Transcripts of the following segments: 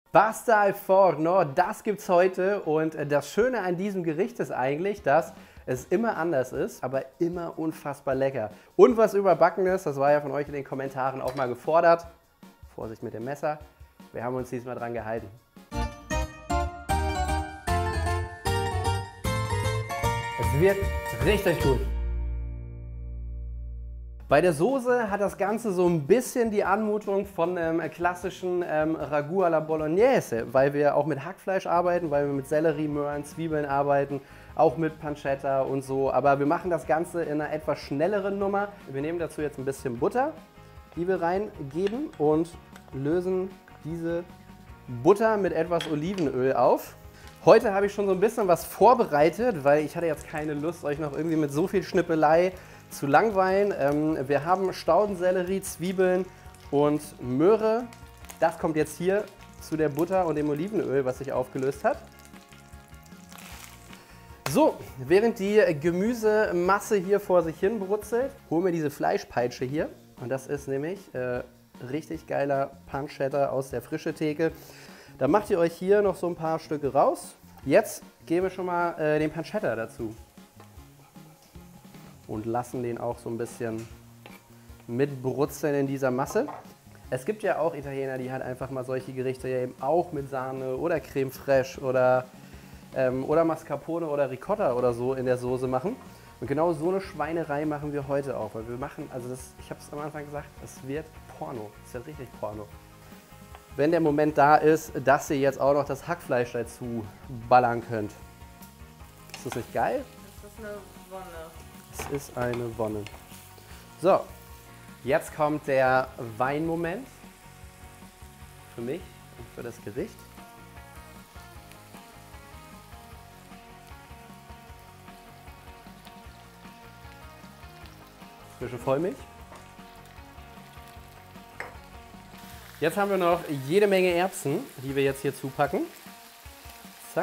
Pasta al forno, das gibt's heute und das Schöne an diesem Gericht ist eigentlich, dass es immer anders ist, aber immer unfassbar lecker. Und was Überbackenes, das war ja von euch in den Kommentaren auch mal gefordert. Vorsicht mit dem Messer, wir haben uns diesmal dran gehalten. Es wird richtig gut. Bei der Soße hat das Ganze so ein bisschen die Anmutung von einem klassischen Ragout à la Bolognese, weil wir auch mit Hackfleisch arbeiten, weil wir mit Sellerie, Möhren, Zwiebeln arbeiten, auch mit Pancetta und so. Aber wir machen das Ganze in einer etwas schnelleren Nummer. Wir nehmen dazu jetzt ein bisschen Butter, die wir reingeben und lösen diese Butter mit etwas Olivenöl auf. Heute habe ich schon so ein bisschen was vorbereitet, weil ich hatte jetzt keine Lust, euch noch irgendwie mit so viel Schnippelei zu langweilen. Wir haben Staudensellerie, Zwiebeln und Möhre. Das kommt jetzt hier zu der Butter und dem Olivenöl, was sich aufgelöst hat. So, während die Gemüsemasse hier vor sich hin brutzelt, holen wir diese Fleischpeitsche hier. Und das ist nämlich richtig geiler Pancetta aus der frischen Theke. Da macht ihr euch hier noch so ein paar Stücke raus. Jetzt geben wir schon mal den Pancetta dazu. Und lassen den auch so ein bisschen mitbrutzeln in dieser Masse. Es gibt ja auch Italiener, die halt einfach mal solche Gerichte ja eben auch mit Sahne oder Creme fraiche oder Mascarpone oder Ricotta oder so in der Soße machen. Und genau so eine Schweinerei machen wir heute auch. Weil wir machen, also das, ich habe es am Anfang gesagt, es wird Porno. Es wird richtig Porno. Wenn der Moment da ist, dass ihr jetzt auch noch das Hackfleisch dazu ballern könnt. Ist das nicht geil? Das ist eine Wonne. Es ist eine Wonne. So, jetzt kommt der Weinmoment für mich und für das Gericht. Frische Vollmilch. Jetzt haben wir noch jede Menge Erbsen, die wir jetzt hier zupacken. Zack.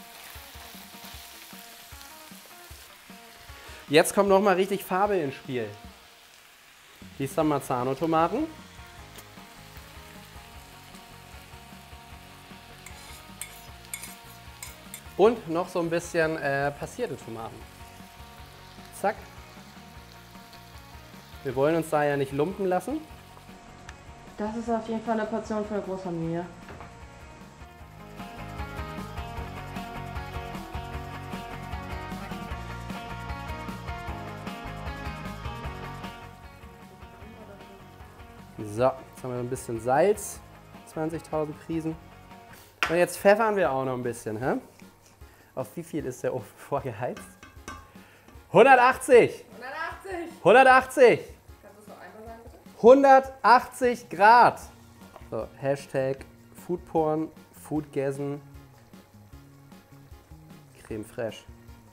Jetzt kommt noch mal richtig Farbe ins Spiel. Die San Marzano-Tomaten. Und noch so ein bisschen passierte Tomaten. Zack. Wir wollen uns da ja nicht lumpen lassen. Das ist auf jeden Fall eine Portion für eine Großfamilie. So, jetzt haben wir ein bisschen Salz, 20.000 Prisen. Und jetzt pfeffern wir auch noch ein bisschen. Hä? Auf wie viel ist der Ofen vorgeheizt? 180! 180! 180! Kannst du es noch einmal sagen, bitte? 180 Grad! So, Hashtag Foodporn, Foodgasm, Creme fraiche.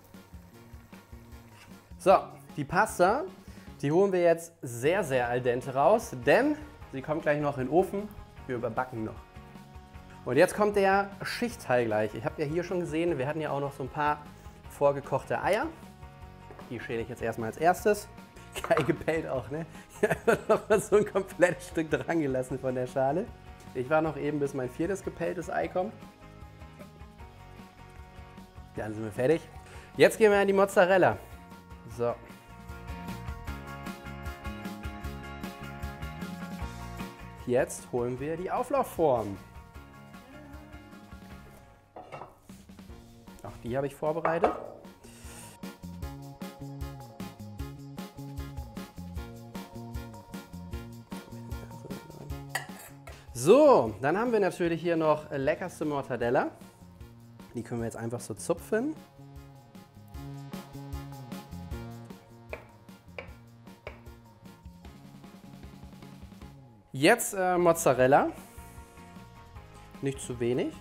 So, die Pasta, die holen wir jetzt sehr, sehr al dente raus, denn sie kommt gleich noch in den Ofen. Wir überbacken noch. Und jetzt kommt der Schichtteil gleich. Ich habe ja hier schon gesehen, wir hatten ja auch noch so ein paar vorgekochte Eier. Die schäle ich jetzt erstmal als erstes. Geil gepellt auch, ne? Ich habe noch mal so ein komplettes Stück dran gelassen von der Schale. Ich war noch eben, bis mein 4. gepelltes Ei kommt. Dann sind wir fertig. Jetzt gehen wir an die Mozzarella. So. Jetzt holen wir die Auflaufform. Auch die habe ich vorbereitet. So, dann haben wir natürlich hier noch leckerste Mortadella. Die können wir jetzt einfach so zupfen. Jetzt Mozzarella. Nicht zu wenig.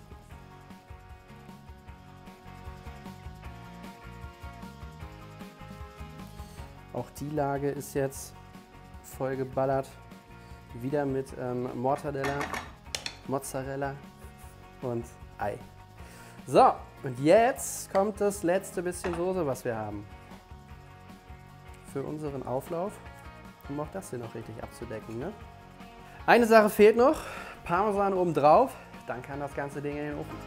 Auch die Lage ist jetzt voll geballert. Wieder mit Mortadella, Mozzarella und Ei. So, und jetzt kommt das letzte bisschen Soße, was wir haben. Für unseren Auflauf, um auch das hier noch richtig abzudecken. Ne? Eine Sache fehlt noch, Parmesan oben drauf. dann kann das ganze Ding in den Ofen.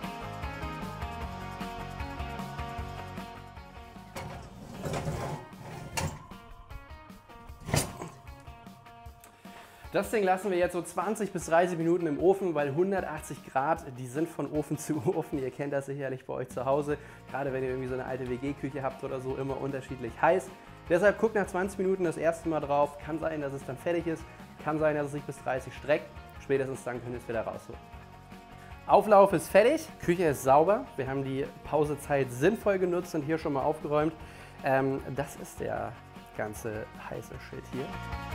Das Ding lassen wir jetzt so 20 bis 30 Minuten im Ofen, weil 180 Grad, die sind von Ofen zu Ofen. Ihr kennt das sicherlich bei euch zu Hause, gerade wenn ihr irgendwie so eine alte WG-Küche habt oder so, immer unterschiedlich heiß. Deshalb guckt nach 20 Minuten das erste Mal drauf. Kann sein, dass es dann fertig ist, kann sein, dass es sich bis 30 streckt. Spätestens dann könnt ihr es wieder rausholen. Auflauf ist fertig, Küche ist sauber. Wir haben die Pausezeit sinnvoll genutzt und hier schon mal aufgeräumt. Das ist der ganze heiße Shit hier.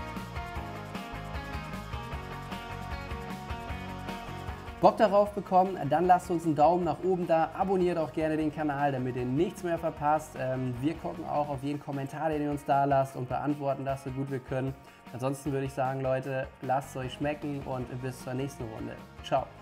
Bock darauf bekommen, dann lasst uns einen Daumen nach oben da, abonniert auch gerne den Kanal, damit ihr nichts mehr verpasst. Wir gucken auch auf jeden Kommentar, den ihr uns da lasst und beantworten das so gut wir können. Ansonsten würde ich sagen, Leute, lasst es euch schmecken und bis zur nächsten Runde. Ciao.